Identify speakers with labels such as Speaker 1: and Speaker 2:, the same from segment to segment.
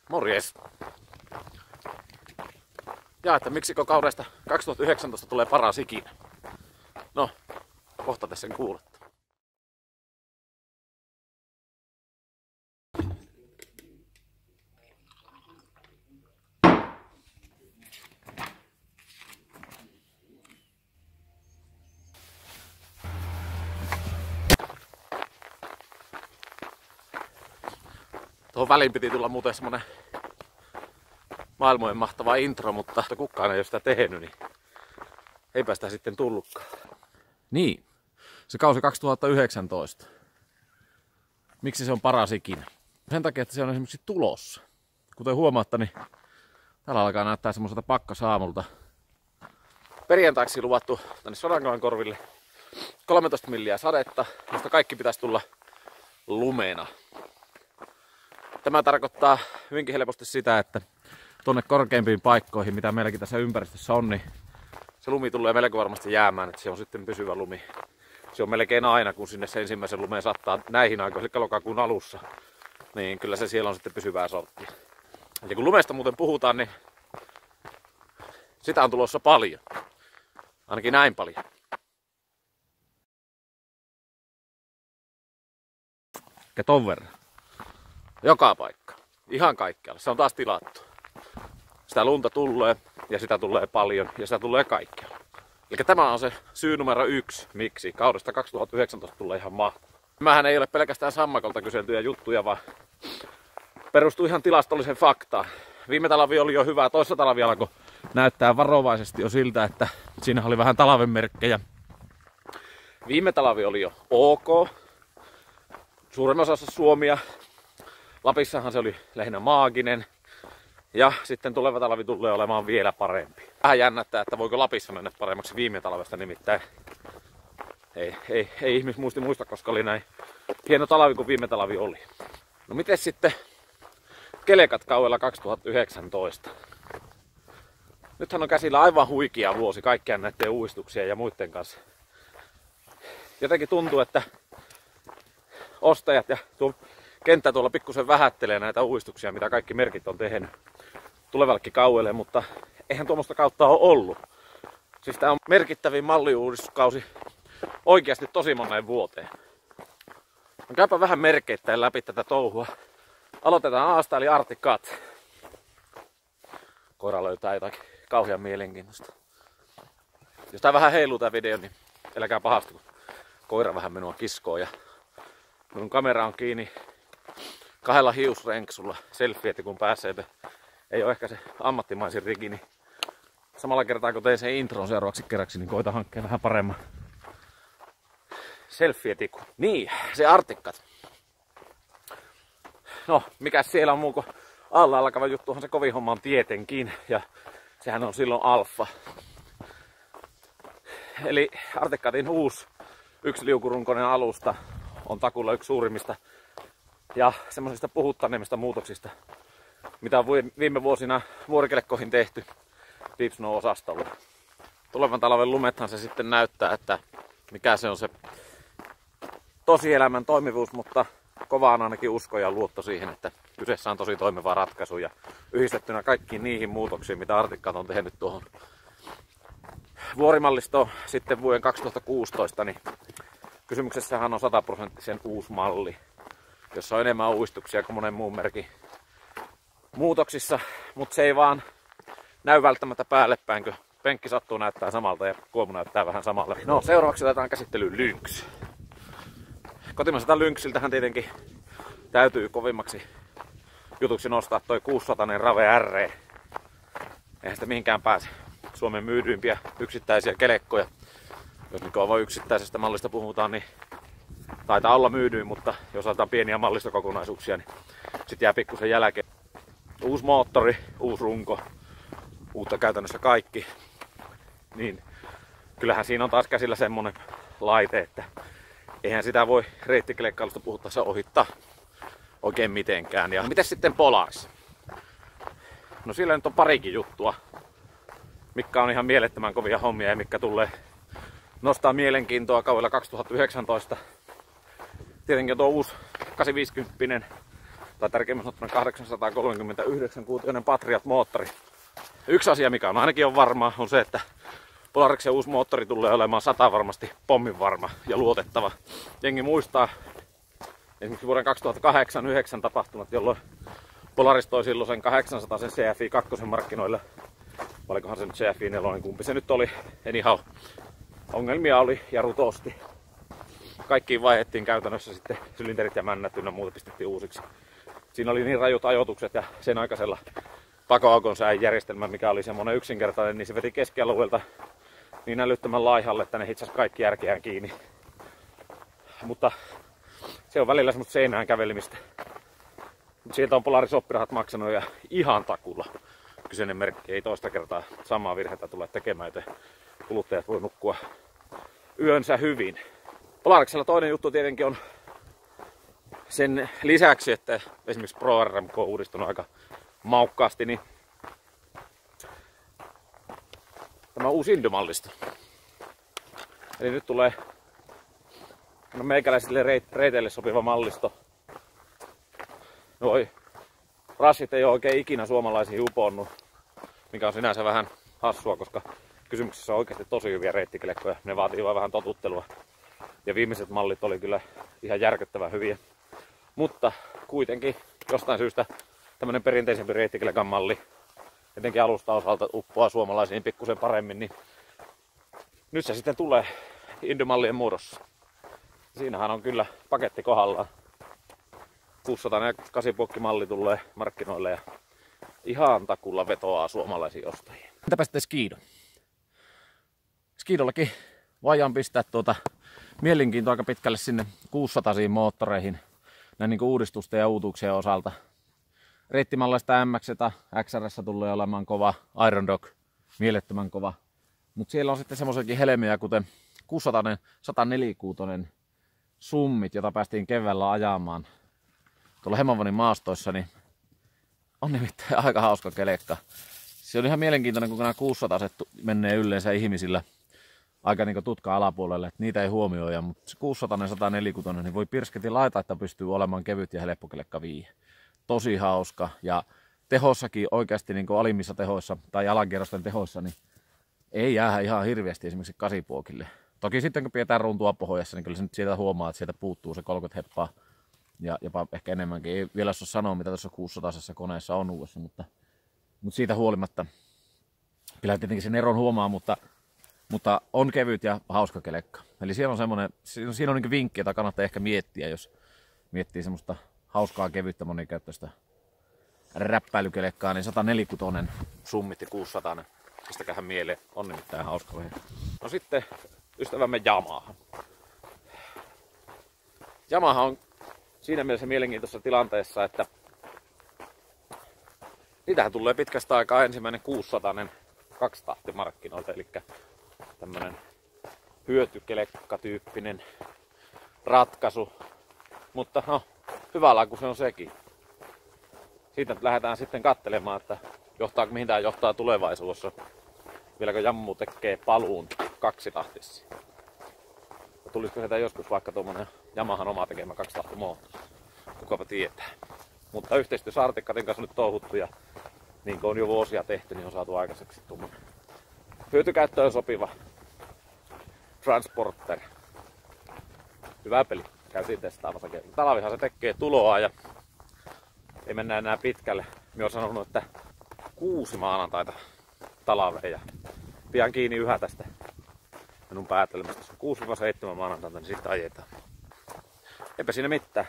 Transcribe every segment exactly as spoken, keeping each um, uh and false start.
Speaker 1: Morjes! Ja että miksikö kaudesta kaksituhattayhdeksäntoista tulee paras ikinä? No, kohta te sen kuulette. Tuohon väliin piti tulla muuten semmonen maailmojen mahtava intro, mutta kukaan ei ole sitä tehnyt, niin eipä sitä sitten tullutkaan. Niin, se kausi kaksituhattayhdeksäntoista. Miksi se on paras ikinä? Sen takia, että se on esimerkiksi tulossa. Kuten huomaatte, niin täällä alkaa näyttää semmoiselta pakkasaamulta. Perjantaiksi luvattu tänne Sodankyläkorville kolmetoista milliä sadetta, josta kaikki pitäisi tulla lumena. Tämä tarkoittaa hyvinkin helposti sitä, että tuonne korkeimpiin paikkoihin, mitä meilläkin tässä ympäristössä on, niin se lumi tulee melko varmasti jäämään, että se on sitten pysyvä lumi. Se on melkein aina, kun sinne se ensimmäisen lumeen sattaa näihin aikoihin, eli lokakuun alussa, niin kyllä se siellä on sitten pysyvää sorttia. Ja kun lumesta muuten puhutaan, niin sitä on tulossa paljon. Ainakin näin paljon. Ja ton verran. Joka paikka. Ihan kaikkialle. Se on taas tilattu. Sitä lunta tulee ja sitä tulee paljon ja sitä tulee kaikkialle. Eli tämä on se syy numero yksi, miksi kaudesta kaksituhattayhdeksäntoista tulee ihan mahtava. Nämähän ei ole pelkästään sammakolta kyseltyjä juttuja, vaan perustuu ihan tilastolliseen faktaan. Viime talvi oli jo hyvä, toissa talvi alkoi näyttää varovaisesti jo siltä, että siinä oli vähän talven merkkejä. Viime talvi oli jo ok. Suurimmassa osassa Suomia. Lapissahan se oli lähinnä maaginen. Ja sitten tuleva talvi tulee olemaan vielä parempi. Vähän jännättää, että voiko Lapissa mennä paremmaksi viime talvesta, nimittäin ei, ei, ei ihmismuisti muista, koska oli näin hieno talvi kuin viime talvi oli. No miten sitten kelekat kaudella kaksituhattayhdeksäntoista? Nythän on käsillä aivan huikea vuosi kaikkien näiden uudistuksien ja muiden kanssa. Jotenkin tuntuu, että ostajat ja tuo kenttä tuolla pikkusen vähättelee näitä uudistuksia, mitä kaikki merkit on tehnyt tulevallekin kauelle, mutta eihän tuommoista kautta ole ollut. Siis tää on merkittävin malliuudistuskausi oikeasti tosi moneen vuoteen. No käypä vähän merkeittäin läpi tätä touhua. Aloitetaan Aasta eli Arctic Cat. Koira löytää jotakin kauhean mielenkiintoista. Jos tää vähän heiluu tää video, niin eläkää pahasti, kun koira vähän minua kiskoo. Ja minun kamera on kiinni kahdella hiusrenksulla selfie, että kun pääsee, ei ole ehkä se ammattimaisin rigi, niin samalla kertaa kun tein sen intron seuraavaksi kerraksi, niin koitan hankkia vähän paremman selfie-tikun. Niin, se Arctic Cat. No, mikä siellä on muu kuin alla alkava juttuhan se kovin homma on tietenkin, ja sehän on silloin alfa. Eli Arctic Catin uusi yksi liukurunkoinen alusta on takulla yksi suurimmista ja semmoisista puhuttaneimmista muutoksista, mitä on viime vuosina vuorikelekkoihin tehty Deep Snow-osastolla. Tulevan talven lumethan se sitten näyttää, että mikä se on se tosielämän toimivuus, mutta kova on ainakin usko ja luotto siihen, että kyseessä on tosi toimiva ratkaisu ja yhdistettynä kaikkiin niihin muutoksiin, mitä Arctic Cat on tehnyt tuohon vuorimallistoon sitten vuoden kaksituhattakuusitoista, niin kysymyksessähän on sataprosenttisen uusi malli, jossa on enemmän uudistuksia kuin monen muun merkin muutoksissa, mutta se ei vaan näy välttämättä päälle päin, kun penkki sattuu näyttää samalta ja kuomu näyttää vähän samalle. No, seuraavaksi otetaan käsittelyyn Lynx. Kotimaiselta Lynxiltähän tietenkin täytyy kovimmaksi jutuksi nostaa toi kuusisataa Rave R. Eihän sitä mihinkään pääse. Suomen myydyimpiä yksittäisiä kelekkoja. Jos niin aivan yksittäisestä mallista puhutaan, niin taitaa olla myydyin, mutta jos otetaan pieniä mallistokokonaisuuksia, niin sitten jää pikkusen jälkeen. Uusi moottori, uusi runko, uutta käytännössä kaikki. Niin kyllähän siinä on taas käsillä semmonen laite, että eihän sitä voi reittikelkkailusta puhuttaessa ohittaa oikein mitenkään. Ja miten sitten Polaris? No sillä nyt on parikin juttua, mitkä on ihan mielettömän kovia hommia ja mitkä tulee nostaa mielenkiintoa kaudella kaksituhattayhdeksäntoista. Tietenkin tuo uusi kahdeksansataaviisikymmentä tai tärkeimmän sanottuna kahdeksansataakolmekymmentäyhdeksän kuutioinen Patriot-moottori. Yksi asia, mikä on ainakin on varmaa, on se, että Polarixen uusi moottori tulee olemaan sata varmasti pommin varma ja luotettava. Jengi muistaa esimerkiksi vuoden kaksituhattakahdeksan yhdeksän tapahtumat, jolloin Polaris toi silloin sen kahdeksansataa C F I kaksi markkinoille. Valikohan se nyt C F I neljä, kumpi se nyt oli. Anyhow, ongelmia oli ja rutosti. Kaikkiin vaihdettiin käytännössä sitten sylinterit ja männät ynnä muuta pistettiin uusiksi. Siinä oli niin rajut ajoitukset ja sen aikaisella pakoaukon sääjärjestelmä, mikä oli semmonen yksinkertainen, niin se veti keskialueelta niin älyttömän laihalle, että ne hitsasi kaikki järkeään kiinni. Mutta se on välillä semmoista seinään kävelemistä. Sieltä on Polaris oppirahat maksanut ja ihan takulla. Kyseinen merkki ei toista kertaa samaa virhettä tule tekemään, joten kuluttajat voi nukkua yönsä hyvin. Polariksella toinen juttu tietenkin on sen lisäksi, että esimerkiksi Pro R M K on uudistunut aika maukkaasti, niin tämä uusi Indy-mallisto. Eli nyt tulee no meikäläisille reiteille sopiva mallisto. Noi rassit ei ole oikein ikinä suomalaisiin uponnut, mikä on sinänsä vähän hassua, koska kysymyksessä on oikeasti tosi hyviä reittikelekkoja. Ne vaatii vain vähän totuttelua. Ja viimeiset mallit oli kyllä ihan järkyttävän hyviä. Mutta kuitenkin jostain syystä tämmönen perinteisempi reittikelekan malli, etenkin alusta osalta uppoaa suomalaisiin pikkusen paremmin, niin nyt se sitten tulee Indy-mallien muodossa. Siinähän on kyllä paketti kohdallaan. kuusisataa ja kahdeksan malli tulee markkinoille ja ihan takulla vetoaa suomalaisiin ostajia. Entäpä sitten Skido? Skidollakin voidaan pistää tuota mielenkiintoa aika pitkälle sinne kuusisataisiin moottoreihin näin niin kuin uudistusten ja uutuuksien osalta. Reittimallaista M X-tä, X R S tulee olemaan kova, Iron Dog mielettömän kova. Mutta siellä on sitten semmoisiakin helmiä, kuten kuusisataa sata neljäkymmentäkuusi Summit, jota päästiin keväällä ajamaan tuolla Hemavanin maastoissa, niin on nimittäin aika hauska kelekka. Se on ihan mielenkiintoinen, kun nämä kuusisataa menee yleensä ihmisillä aika niin tutka alapuolelle, että niitä ei huomioida, mutta se kuusisataa sata neljäkymmentä niin voi pirsketi laita, että pystyy olemaan kevyt ja helppo kelekka viihe. Tosi hauska ja tehossakin oikeasti niin kuin alimmissa tehoissa tai alankierrosten tehoissa, niin ei jää ihan hirveästi esimerkiksi kasipuokille. Toki sitten kun pidetään runtua pohjassa, niin kyllä se nyt sieltä huomaa, että sieltä puuttuu se kolmekymmentä heppaa ja jopa ehkä enemmänkin. Ei vielä osaa sanoa, mitä tuossa kuusisataa koneessa on uudessa, mutta, mutta siitä huolimatta kyllä tietenkin sen eron huomaa, mutta, mutta on kevyt ja hauska kelekka. Eli siellä on semmoinen, siinä on niin vinkki, jota kannattaa ehkä miettiä, jos miettii semmoista hauskaa kevyttä monikäyttöistä räppäilykelekkaa, niin sata neljäkymmentä Summitti kuusisataa. Pistäkähän mieleen, on nimittäin hauska vehje. No sitten ystävämme Yamaha. Yamaha on siinä mielessä mielenkiintoisessa tilanteessa, että niitähän tulee pitkästä aikaa ensimmäinen kuusisataa kaksitahti markkinoilta, eli tämmönen hyötykelekka-tyyppinen ratkaisu. Mutta no, hyvä laku se on sekin. Siitä nyt lähdetään sitten katselemaan, että johtaako mihin tämä johtaa tulevaisuudessa. Vieläkö Jammu tekee paluun kaksitahtissa. Tulisiko sieltä joskus vaikka tuommoinen Yamahan oma tekemä kaksitahti moottori. Kukapa tietää. Mutta yhteistyössä Artickatin kanssa on nyt touhuttu ja niin kuin on jo vuosia tehty, niin on saatu aikaiseksi tuommoinen hyötykäyttöön sopiva Transporter. Hyvä peli. Käytiin testaamassa. Talvihan se tekee tuloa ja ei mennä enää pitkälle. Minä olen sanonut, että kuusi maanantaita talveen ja pian kiinni yhä tästä minun päätelmästä. Jos on kuusi seitsemän maanantaita, niin sitten ajetaan. Eipä siinä mitään.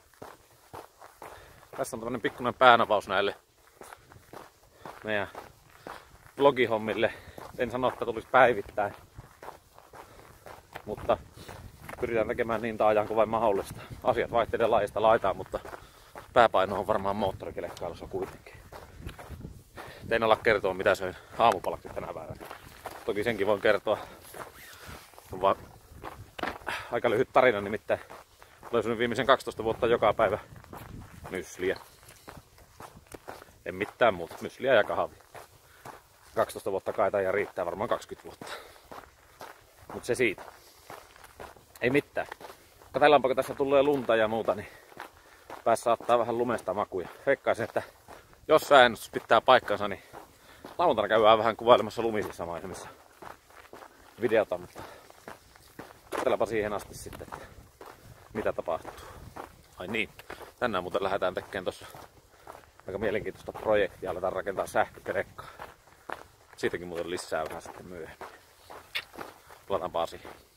Speaker 1: Tässä on tämmönen pikkuinen päänavaus näille meidän vlogihommille. En sano, että tulisi päivittäin, mutta pyritään tekemään niin taajan kuin vain mahdollista. Asiat vaihtelee laajasta laitaan, mutta pääpaino on varmaan moottorikelkkailussa kuitenkin. Tein ala kertoa, mitä söin aamupalaksi tänä päivänä. Toki senkin voin kertoa. On vaan aika lyhyt tarina, nimittäin olen syönyt viimeisen kaksitoista vuotta joka päivä mysliä. En mitään muuta, mysliä ja kahvia. kaksitoista vuotta kaitaa ja riittää varmaan kaksikymmentä vuotta. Mut se siitä. Ei mitään. Katsellaanpa, kun tässä tulee lunta ja muuta, niin päässä saattaa vähän lumesta makuja. Veikkaisin, että jos säännöstys pitää paikkansa, niin lauantaina käydään vähän kuvailemassa lumisissa maisemissa videota, mutta katselepa siihen asti sitten, että mitä tapahtuu. Ai niin, tänään muuten lähdetään tekemään tossa aika mielenkiintoista projektia, aletaan rakentaa sähkökelekkaa. Siitäkin muuten lisää vähän sitten myöhemmin. Palataanpa asiaan.